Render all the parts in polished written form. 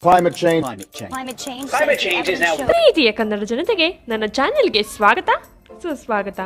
Climate change. Climate change is now. ಪ್ರೀತಿಯ ಕನ್ನಡ ಜನತೆಗೆ ನನ್ನ ಚಾನೆಲ್ಗೆ ಸ್ವಾಗತ ಸುಸ್ವಾಗತ.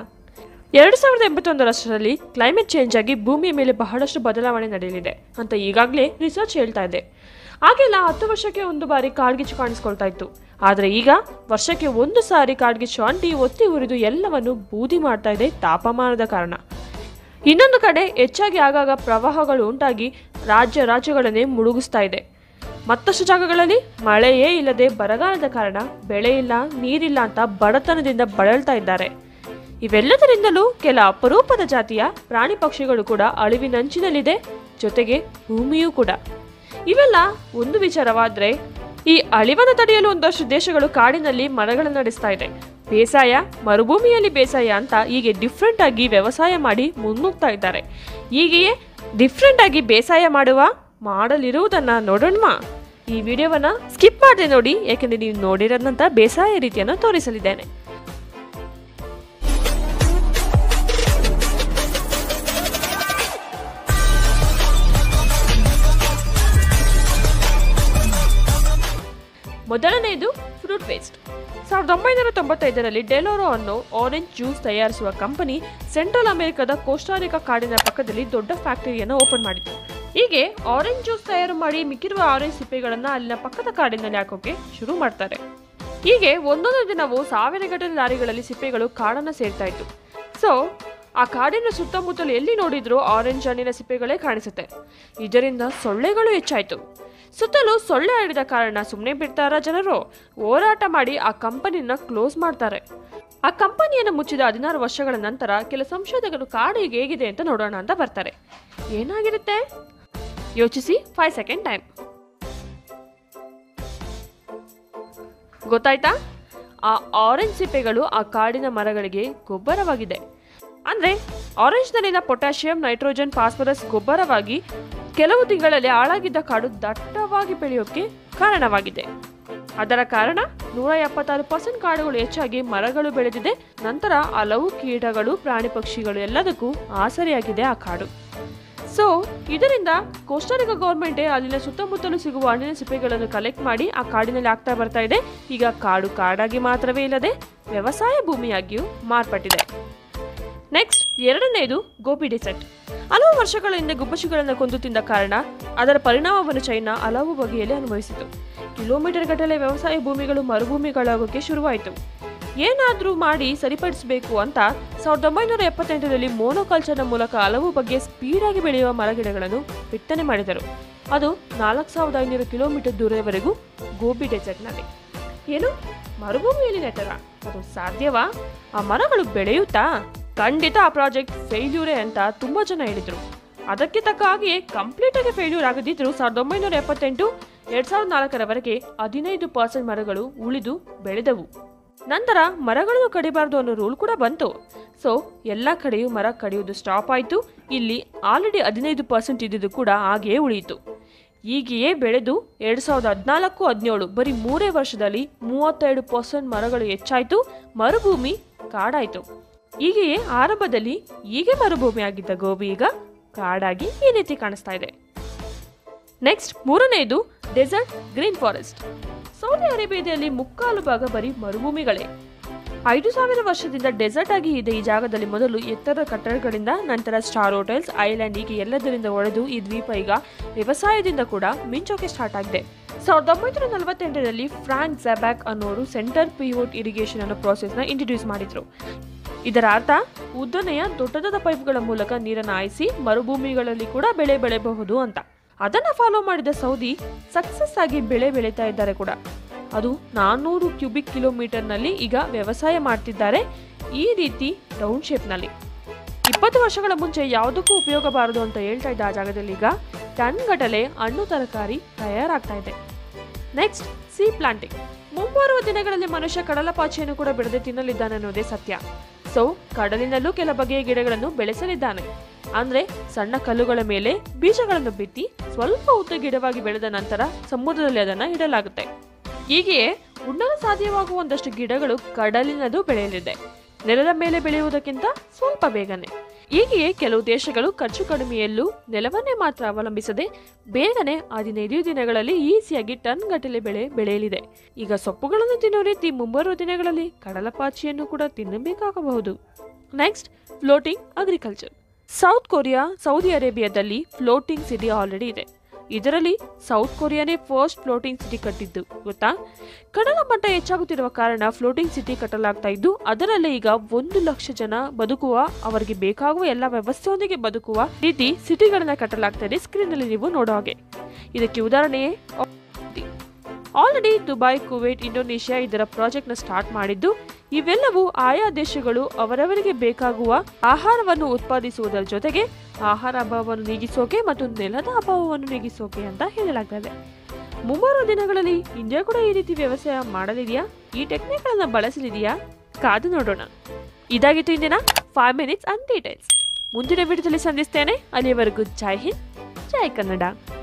2081 ಕ್ಲೈಮೇಟ್ ಚೇಂಜ್ ಆಗಿ ಭೂಮಿಯ ಮೇಲೆ ಬಹಳಷ್ಟು ಬದಲಾವಣೆ ನಡೆಯಲಿದೆ ಅಂತ ಈಗಾಗಲೇ ರಿಸರ್ಚ್ ಹೇಳ್ತಾ ಇದೆ. ಆಗೆಲ್ಲ 10 ವರ್ಷಕ್ಕೆ ಒಂದು ಬಾರಿ ಕಾಡ್ಗಿಚ್ಚು ಕಾಣಿಸ್ಕೊಳ್ತಾ ಇತ್ತು. ಆದರೆ ಈಗ ವರ್ಷಕ್ಕೆ ಒಂದು ಸಾರಿ ಕಾಡ್ಗಿಚ್ಚು ಅಂಟಿ ಒತ್ತಿ ಉರಿದು ಎಲ್ಲವನ್ನು ಬೂದಿ ಮಾಡ್ತಾ ಇದೆ ತಾಪಮಾನದ ಕಾರಣ. ಇನ್ನೊಂದು ಕಡೆ ಹೆಚ್ಚಾಗಿ ಆಗಾಗ ಪ್ರವಾಹಗಳು ಉಂಟಾಗಿ ರಾಜ್ಯಗಳನ್ನೇ ಮುಳುಗಿಸ್ತಾ ಇದೆ. ಮತ್ತಷ್ಟು ಜಾಗಗಳಲ್ಲಿ ಮಳೆಯೇ ಇಲ್ಲದೆ ಬರಗಾಲದ ಕಾರಣ ಬೆಳೆ ಇಲ್ಲ, ನೀರಿಲ್ಲ ಅಂತ ಬಡತನದಿಂದ ಬಳಲ್ತಾ ಇದ್ದಾರೆ. ಇವೆಲ್ಲದರಿಂದಲೂ ಕೆಲ ಅಪರೂಪದ ಜಾತಿಯ ಪ್ರಾಣಿ ಪಕ್ಷಿಗಳು ಕೂಡ ಅಳಿವಿನಂಚಿನಲ್ಲಿದೆ, ಜೊತೆಗೆ ಭೂಮಿಯೂ ಕೂಡ. ಇವೆಲ್ಲ ಒಂದು ವಿಚಾರವಾದ್ರೆ, ಈ ಅಳಿವನ್ನು ತಡೆಯಲು ಒಂದಷ್ಟು ದೇಶಗಳು ಕಾಡಿನಲ್ಲಿ ಮರಗಳನ್ನು ನಡೆಸ್ತಾ ಇದೆ. ಬೇಸಾಯ, ಮರುಭೂಮಿಯಲ್ಲಿ ಬೇಸಾಯ ಅಂತ ಹೀಗೆ ಡಿಫ್ರೆಂಟ್ ಆಗಿ ವ್ಯವಸಾಯ ಮಾಡಿ ಮುನ್ನುಗ್ತಾ ಇದ್ದಾರೆ. ಹೀಗೆಯೇ ಡಿಫ್ರೆಂಟ್ ಆಗಿ ಬೇಸಾಯ ಮಾಡಲಿರುವುದನ್ನ ನೋಡೋಣ. ಈ ವಿಡಿಯೋವನ್ನ ಸ್ಕಿಪ್ ಮಾಡದೆ ನೋಡಿ, ಯಾಕೆಂದ್ರೆ ನೀವು ನೋಡಿರೋದಂತ ಬೇಸಾಯ ರೀತಿಯನ್ನು ತೋರಿಸಲಿದ್ದೇನೆ. ಮೊದಲನೆಯದು ಫ್ರೂಟ್ ವೇಸ್ಟ್. 1995 ಡೆಲೋರೋ ಅನ್ನೋ ಆರೆಂಜ್ ಜ್ಯೂಸ್ ತಯಾರಿಸುವ ಕಂಪನಿ ಸೆಂಟ್ರಲ್ ಅಮೆರಿಕದ ಕೋಸ್ಟಾರಿಕಾ ಕಾಡಿನ ಪಕ್ಕದಲ್ಲಿ ದೊಡ್ಡ ಫ್ಯಾಕ್ಟರಿಯನ್ನು ಓಪನ್ ಮಾಡಿತು. ಹೀಗೆ ಆರೆಂಜ್ ಜ್ಯೂಸ್ ತಯಾರು ಮಾಡಿ ಮಿಕ್ಕಿರುವ ಆರೆಂಜ್ ಸಿಪ್ಪೆಗಳನ್ನು ಅಲ್ಲಿನ ಪಕ್ಕದ ಕಾಡಿನಲ್ಲಿ ಹಾಕೋಕೆ ಶುರು ಮಾಡ್ತಾರೆ. ಹೀಗೆ ಒಂದೊಂದು ದಿನವೂ ಸಾವಿರಗಟ್ಟಲೆ ಲಾರಿಗಳಲ್ಲಿ ಸಿಪ್ಪೆಗಳು ಕಾಡನ್ನು ಸೇರ್ತಾ ಇತ್ತು. ಸೊ ಆ ಕಾಡಿನ ಸುತ್ತಮುತ್ತಲು ಎಲ್ಲಿ ನೋಡಿದ್ರೂ ಆರೆಂಜ್ ಹಣ್ಣಿನ ಸಿಪ್ಪೆಗಳೇ ಕಾಣಿಸುತ್ತೆ. ಇದರಿಂದ ಸೊಳ್ಳೆಗಳು ಹೆಚ್ಚಾಯಿತು. ಸುತ್ತಲೂ ಸೊಳ್ಳೆ ಹರಡಿದ ಕಾರಣ ಸುಮ್ಮನೆ ಬಿಡ್ತಾರ ಜನರು, ಹೋರಾಟ ಮಾಡಿ ಆ ಕಂಪನಿಯನ್ನ ಕ್ಲೋಸ್ ಮಾಡ್ತಾರೆ. ಆ ಕಂಪನಿಯನ್ನು ಮುಚ್ಚಿದ 16 ವರ್ಷಗಳ ನಂತರ ಕೆಲ ಸಂಶೋಧಕರು ಕಾಡು ಈಗ ಹೇಗಿದೆ ಅಂತ ನೋಡೋಣ ಅಂತ ಬರ್ತಾರೆ. ಏನಾಗಿರುತ್ತೆ ಯೋಚಿಸಿ. 5 ಸೆಕೆಂಡ್ ಟೈಮ್. ಗೊತ್ತಾಯ್ತಾ? ಆ ಆರೆಂಜ್ ಸಿಪ್ಪೆಗಳು ಆ ಕಾಡಿನ ಮರಗಳಿಗೆ ಗೊಬ್ಬರವಾಗಿದೆ. ಅಂದ್ರೆ ಆರೆಂಜ್ ನಲ್ಲಿನ ಪೊಟ್ಯಾಷಿಯಂ, ನೈಟ್ರೋಜನ್, ಫಾಸ್ಫರಸ್ ಗೊಬ್ಬರವಾಗಿ ಕೆಲವು ತಿಂಗಳಲ್ಲಿ ಹಾಳಾಗಿದ್ದ ಕಾಡು ದಟ್ಟವಾಗಿ ಬೆಳೆಯೋಕೆ ಕಾರಣವಾಗಿದೆ. ಅದರ ಕಾರಣ 176% ಕಾಡುಗಳು ಹೆಚ್ಚಾಗಿ ಮರಗಳು ಬೆಳೆದಿದೆ. ನಂತರ ಹಲವು ಕೀಟಗಳು, ಪ್ರಾಣಿ ಪಕ್ಷಿಗಳು ಎಲ್ಲದಕ್ಕೂ ಆಸರೆಯಾಗಿದೆ ಆ ಕಾಡು. ಸೊ ಇದರಿಂದ ಕೋಸ್ಟಾರಿಕಾ ಗೌರ್ಮೆಂಟೇ ಅಲ್ಲಿನ ಸುತ್ತಮುತ್ತಲು ಸಿಗುವ ಹಣ್ಣಿನ ಸಿಪ್ಪೆಗಳನ್ನು ಕಲೆಕ್ಟ್ ಮಾಡಿ ಆ ಕಾಡಿನಲ್ಲಿ ಆಗ್ತಾ ಬರ್ತಾ ಇದೆ. ಈಗ ಕಾಡು ಕಾಡಾಗಿ ಮಾತ್ರವೇ ಇಲ್ಲದೆ ವ್ಯವಸಾಯ ಭೂಮಿಯಾಗಿಯೂ ಮಾರ್ಪಟ್ಟಿದೆ. ನೆಕ್ಸ್ಟ್, ಎರಡನೆಯದು ಗೋಬಿ ಡೆಸರ್ಟ್. ಹಲವು ವರ್ಷಗಳ ಹಿಂದೆ ಗುಬ್ಬಚ್ಚಿಗಳನ್ನು ಕೊಂದು ತಿಂದ ಕಾರಣ ಅದರ ಪರಿಣಾಮವನ್ನು ಚೈನಾ ಹಲವು ಬಗೆಯಲ್ಲಿ ಅನುಭವಿಸಿತು. ಕಿಲೋಮೀಟರ್ ಗಟ್ಟಲೆ ವ್ಯವಸಾಯ ಭೂಮಿಗಳು ಮರುಭೂಮಿಗಳಾಗೋಕೆ ಶುರುವಾಯಿತು. ಏನಾದರೂ ಮಾಡಿ ಸರಿಪಡಿಸಬೇಕು ಅಂತ 1978 ಮೋನೋಕಲ್ಚರ್ನ ಮೂಲಕ ಹಲವು ಬಗೆಯ ಸ್ಪೀಡಾಗಿ ಬೆಳೆಯುವ ಮರಗಿಡಗಳನ್ನು ಬಿತ್ತನೆ ಮಾಡಿದರು. ಅದು 4500 ಕಿಲೋಮೀಟರ್ ದೂರದವರೆಗೂ ಗೋಬಿ ಡೆಸರ್ಟ್ನಲ್ಲಿ. ಏನು, ಮರುಭೂಮಿಯಲ್ಲಿ ನೆಟ್ಟರ? ಅದು ಸಾಧ್ಯವಾ? ಆ ಮರಗಳು ಬೆಳೆಯುತ್ತಾ? ಖಂಡಿತ ಆ ಪ್ರಾಜೆಕ್ಟ್ ಫೇಲ್ಯೂರೇ ಅಂತ ತುಂಬಾ ಜನ ಹೇಳಿದ್ರು. ಅದಕ್ಕೆ ತಕ್ಕ ಹಾಗೆ ಕಂಪ್ಲೀಟ್ ಆಗಿ ಫೇಲ್ಯೂರ್ ಆಗದಿದ್ರು 1978 2004 15% ಮರಗಳು ಉಳಿದು ಬೆಳೆದವು. ನಂತರ ಮರಗಳನ್ನು ಕಡಿಬಾರ್ದು ಅನ್ನೋ ರೂಲ್ ಕೂಡ ಬಂತು. ಸೊ ಎಲ್ಲ ಕಡೆಯೂ ಮರ ಕಡಿಯುವುದು ಸ್ಟಾಪ್ ಆಯಿತು. ಇಲ್ಲಿ ಆಲ್ರೆಡಿ 15% ಇದ್ದಿದ್ದು ಕೂಡ ಹಾಗೆಯೇ ಉಳಿಯಿತು. ಹೀಗೆಯೇ ಬೆಳೆದು 2014-17 ಬರೀ 3 ವರ್ಷದಲ್ಲಿ 32% ಮರಗಳು ಹೆಚ್ಚಾಯಿತು. ಮರುಭೂಮಿ ಕಾಡಾಯಿತು. ಹೀಗೆಯೇ ಆರಂಭದಲ್ಲಿ ಹೀಗೆ ಮರುಭೂಮಿ ಆಗಿದ್ದ ಗೋಬಿ ಈಗ ಕಾಡಾಗಿ ಈ ರೀತಿ ಕಾಣಿಸ್ತಾ ಇದೆ. ನೆಕ್ಸ್ಟ್, ಮೂರನೆಯದು ಡೆಸರ್ಟ್ ಗ್ರೀನ್ ಫಾರೆಸ್ಟ್. ಸೌದಿ ಅರೇಬಿಯಾದಲ್ಲಿ 3/4 ಭಾಗ ಬರೀ ಮರುಭೂಮಿಗಳೇ. 5000 ವರ್ಷದಿಂದ ಡೆಸರ್ಟ್ ಆಗಿ ಇದೆ ಈ ಜಾಗದಲ್ಲಿ. ಮೊದಲು ಎತ್ತರದ ಕಟ್ಟಡಗಳಿಂದ, ನಂತರ ಸ್ಟಾರ್ ಹೋಟೆಲ್ಸ್, ಐಲ್ಯಾಂಡ್, ಹೀಗೆ ಎಲ್ಲದರಿಂದ ಒಡೆದು ಈ ದ್ವೀಪ ಈಗ ವ್ಯವಸಾಯದಿಂದ ಕೂಡ ಮಿಂಚೋಕೆ ಸ್ಟಾರ್ಟ್ ಆಗಿದೆ. 1948 ಫ್ರಾಂಕ್ ಝ್ಯಾಬ್ಯಾಕ್ ಅನ್ನೋರು ಸೆಂಟರ್ ಪಿವೋಟ್ ಇರಿಗೇಷನ್ ಅನ್ನೋ ಪ್ರಾಸೆಸ್ನ ಇಂಟ್ರೊಡ್ಯೂಸ್ ಮಾಡಿದ್ರು. ಇದರ ಅರ್ಥ ಉದ್ದನೆಯ ದೊಡ್ಡದಾದ ಪೈಪ್ಗಳ ಮೂಲಕ ನೀರನ್ನು ಹಾಯಿಸಿ ಮರುಭೂಮಿಗಳಲ್ಲಿ ಕೂಡ ಬೆಳೆ ಬೆಳೆಯಬಹುದು ಅಂತ. ಅದನ್ನ ಫಾಲೋ ಮಾಡಿದ ಸೌದಿ ಸಕ್ಸಸ್ ಆಗಿ ಬೆಳೆ ಬೆಳೀತಾ ಇದ್ದಾರೆ ಕೂಡ. ಅದು 400 ಕ್ಯೂಬಿಕ್ ಕಿಲೋಮೀಟರ್ನಲ್ಲಿ ಈಗ ವ್ಯವಸಾಯ ಮಾಡ್ತಿದ್ದಾರೆ, ಈ ರೀತಿ ರೌಂಡ್ ಶೇಪ್ನಲ್ಲಿ. 20 ವರ್ಷಗಳ ಮುಂಚೆ ಯಾವುದಕ್ಕೂ ಉಪಯೋಗ ಬಾರದು ಅಂತ ಹೇಳ್ತಾ ಇದ್ದ ಆ ಜಾಗದಲ್ಲಿ ಈಗ ಟನ್ ಗಟ್ಟಲೆ ಹಣ್ಣು ತರಕಾರಿ ತಯಾರಾಗ್ತಾ ಇದೆ. Next, sea planting. ಮುಂಬರುವ ದಿನಗಳಲ್ಲಿ ಮನುಷ್ಯ ಕಡಲಪಾಚಿಯನ್ನು ಕೂಡ ಬಿಡದೆ ತಿನ್ನಲಿದ್ದಾನೆ ಅನ್ನೋದೇ ಸತ್ಯ. ಸೊ ಕಡಲಿನಲ್ಲೂ ಕೆಲ ಬಗೆಯ ಗಿಡಗಳನ್ನು ಬೆಳೆಸಲಿದ್ದಾನೆ. ಅಂದ್ರೆ ಸಣ್ಣ ಕಲ್ಲುಗಳ ಮೇಲೆ ಬೀಜಗಳನ್ನು ಬಿತ್ತಿ ಸ್ವಲ್ಪ ಉದ್ದ ಗಿಡವಾಗಿ ಬೆಳೆದ ನಂತರ ಸಮುದ್ರದಲ್ಲಿ ಅದನ್ನ ಇಡಲಾಗುತ್ತೆ. ಹೀಗೆಯೇ ಉಣ್ಣಲು ಸಾಧ್ಯವಾಗುವ ಒಂದಷ್ಟು ಗಿಡಗಳು ಕಡಲಿನದು ಬೆಳೆಯಲಿದೆ, ನೆಲದ ಮೇಲೆ ಬೆಳೆಯುವುದಕ್ಕಿಂತ ಸ್ವಲ್ಪ ಬೇಗನೆ. ಹೀಗೆಯೇ ಕೆಲವು ದೇಶಗಳು ಖರ್ಚು ಕಡಿಮೆಯಲ್ಲೂ ನೆಲವನ್ನೇ ಮಾತ್ರ ಅವಲಂಬಿಸದೆ ಬೇಗನೆ 15 ದಿನಗಳಲ್ಲಿ ಈಸಿಯಾಗಿ ಟನ್ ಗಟ್ಟಲೆ ಬೆಳೆ ಬೆಳೆಯಲಿದೆ. ಈಗ ಸೊಪ್ಪುಗಳನ್ನು ತಿನ್ನೋ ರೀತಿ ಮುಂಬರುವ ದಿನಗಳಲ್ಲಿ ಕಡಲಪಾಚಿಯನ್ನು ಕೂಡ ತಿನ್ನಬೇಕಾಗಬಹುದು. Next, floating agriculture. South Korea, Saudi ಅರೇಬಿಯಾದಲ್ಲಿ ಫ್ಲೋಟಿಂಗ್ ಸಿಟಿ ಆಲ್ರೆಡಿ ಇದೆ. ಇದರಲ್ಲಿ ಸೌತ್ ಕೊರಿಯಾನೇ ಫಸ್ಟ್ ಫ್ಲೋಟಿಂಗ್ ಸಿಟಿ ಕಟ್ಟಿದ್ದು ಗೊತ್ತಾ? ಕಡಲ ಮಟ್ಟ ಹೆಚ್ಚಾಗುತ್ತಿರುವ ಕಾರಣ ಫ್ಲೋಟಿಂಗ್ ಸಿಟಿ ಕಟ್ಟಲಾಗ್ತಾ ಇದ್ದು, ಅದರಲ್ಲೇ ಈಗ 1 ಲಕ್ಷ ಜನ ಬದುಕುವ, ಅವರಿಗೆ ಬೇಕಾಗುವ ಎಲ್ಲ ವ್ಯವಸ್ಥೆಯೊಂದಿಗೆ ಬದುಕುವ ರೀತಿ ಸಿಟಿಗಳನ್ನ ಕಟ್ಟಲಾಗ್ತಾ ಇದೆ. ಸ್ಕ್ರೀನ್ ಅಲ್ಲಿ ನೀವು ನೋಡೋ ಹಾಗೆ. ಇದಕ್ಕೆ ಉದಾಹರಣೆಯೇ ಆಲ್ರೆಡಿ ದುಬೈ, ಕುವೈಟ್, ಇಂಡೋನೇಷಿಯಾ ಇದರ ಪ್ರಾಜೆಕ್ಟ್ ನ ಸ್ಟಾರ್ಟ್ ಮಾಡಿದ್ದು. ಇವೆಲ್ಲವೂ ಆಯಾ ದೇಶಗಳು ಅವರವರಿಗೆ ಬೇಕಾಗುವ ಆಹಾರವನ್ನು ಉತ್ಪಾದಿಸುವುದರ ಜೊತೆಗೆ ಆಹಾರ ಅಭಾವವನ್ನು ನೀಗಿಸೋಕೆ ಮತ್ತು ನೆಲದ ಅಭಾವವನ್ನು ನೀಗಿಸೋಕೆ ಅಂತ ಹೇಳಲಾಗ್ತದೆ. ಮುಂಬರುವ ದಿನಗಳಲ್ಲಿ ಇಂಡಿಯಾ ಕೂಡ ಈ ರೀತಿ ವ್ಯವಸಾಯ ಮಾಡಲಿದೆಯಾ? ಈ ಟೆಕ್ನಿಕ್ ಗಳನ್ನ ಬಳಸಲಿದೆಯಾ? ಕಾದು ನೋಡೋಣ. ಇದಾಗಿತ್ತು ಇಂದಿನ 5 ಮಿನಿಟ್ಸ್ ಅಂಡ್ ಡೀಟೇಲ್ಸ್. ಮುಂದಿನ ವಿಡಿಯೋದಲ್ಲಿ ಸಂಧಿಸ್ತೇನೆ. ಅಲ್ಲಿಯವರೆಗೂ ಜೈ ಹಿಂದ್, ಜೈ ಕನ್ನಡ.